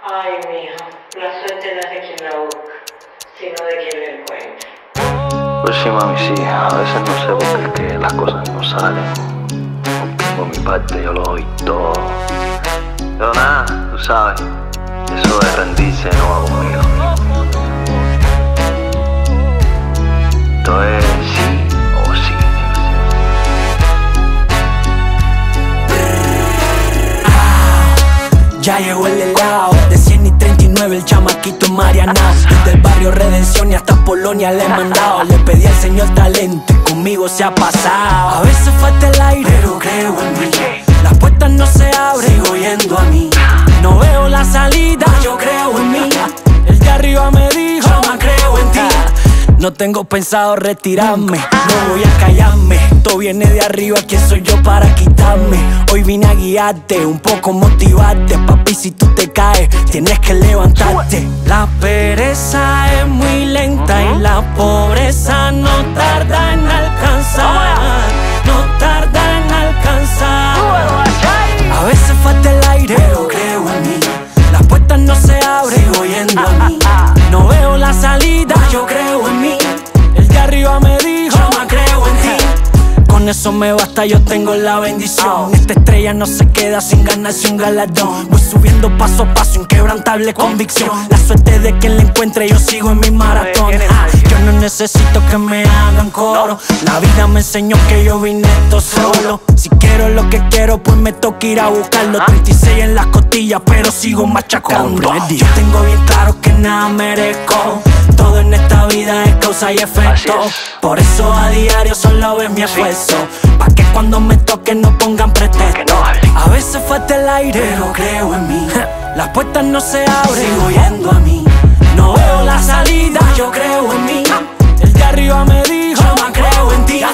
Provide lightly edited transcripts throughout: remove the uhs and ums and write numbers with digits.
Ay, mijo, la suerte no es de quien la busca, sino de quien la encuentra. Pues sí, mami, sí. A veces no sé por qué es que las cosas no salen. Por mi parte yo lo doy todo. Pero nada, tú sabes, eso de rendirse no va conmigo. Esto es sí o sí. Ya llegó el helado, de 100 y 39 el chamaquito marianao. Desde el barrio Redención y hasta Polonia le he mandado. Le pedí al señor talento y conmigo se ha pasado. A veces falta el aire, pero creo en mí. Las puertas no se abren, sigo yendo a mí. No veo la salida, yo creo en mí. El de arriba me dijo, chama, creo en ti. No tengo pensado retirarme, no voy a callarme. Todo viene de arriba, ¿quién soy yo para quitarme? Hoy vine a guiarte, un poco motivarte. Papi, si tú te caes, tienes que levantarte. La pereza es muy lenta y la pobreza no tarda en alcanzar. No tarda en alcanzar. A veces falta el aire, pero creo en mí. Las puertas no se abren, sigo yendo a mí. No veo la salida, yo creo en mí. El de arriba me dijo, chama, creo en ti. Con eso me basta, yo tengo la bendición. Esta estrella no se queda sin ganarse un galardón. Voy subiendo paso a paso, inquebrantable convicción. La suerte de quien la encuentre, yo sigo en mi maratón. Yo no necesito que me hagan coro. La vida me enseñó que yo vine esto solo. Si quiero lo que quiero, pues me toca ir a buscarlo. 36 en las costillas, pero sigo machacando. Yo tengo bien claro que nada merezco. Todo en esta vida es causa y efecto. Por eso a diario solo ves mi esfuerzo, pa' que cuando me toque no pongan pretexto. A veces falta el aire, pero creo en mí. Las puertas no se abren, sigo yendo a mí. No veo la salida, yo creo en mí. El de arriba me dijo, chama, creo en ti.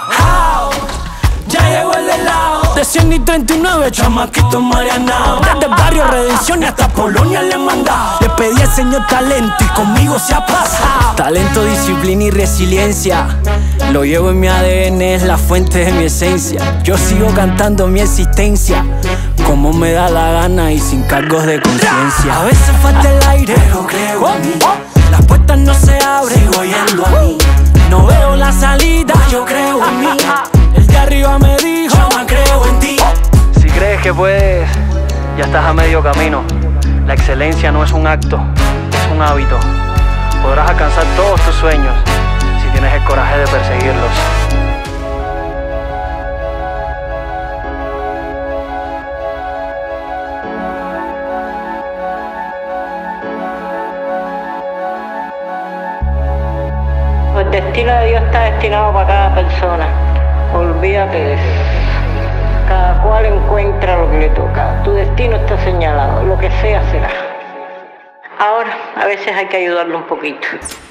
Ya llegó el helado, de 100 y 39, chamaquito marianao. Desde el barrio Redención y hasta Polonia le he mandado. Le pedí al señor talento y conmigo se ha pasado. Talento, disciplina y resiliencia, lo llevo en mi ADN, es la fuente de mi esencia. Yo sigo cantando mi existencia como me da la gana y sin cargos de conciencia. A veces falta el aire, pero creo en mí. Las puertas no se abren, sigo yendo a mí. No veo la salida, yo creo en mí. El de arriba me dijo, chama, creo en ti. Si crees que puedes, ya estás a medio camino. La excelencia no es un acto, es un hábito. Podrás alcanzar todos tus sueños si tienes el coraje de perseguirlos. El destino de Dios está destinado para cada persona. Olvídate de eso. Cada cual encuentra lo que le toca. Tu destino está señalado. Lo que sea será. Ahora, a veces hay que ayudarlo un poquito.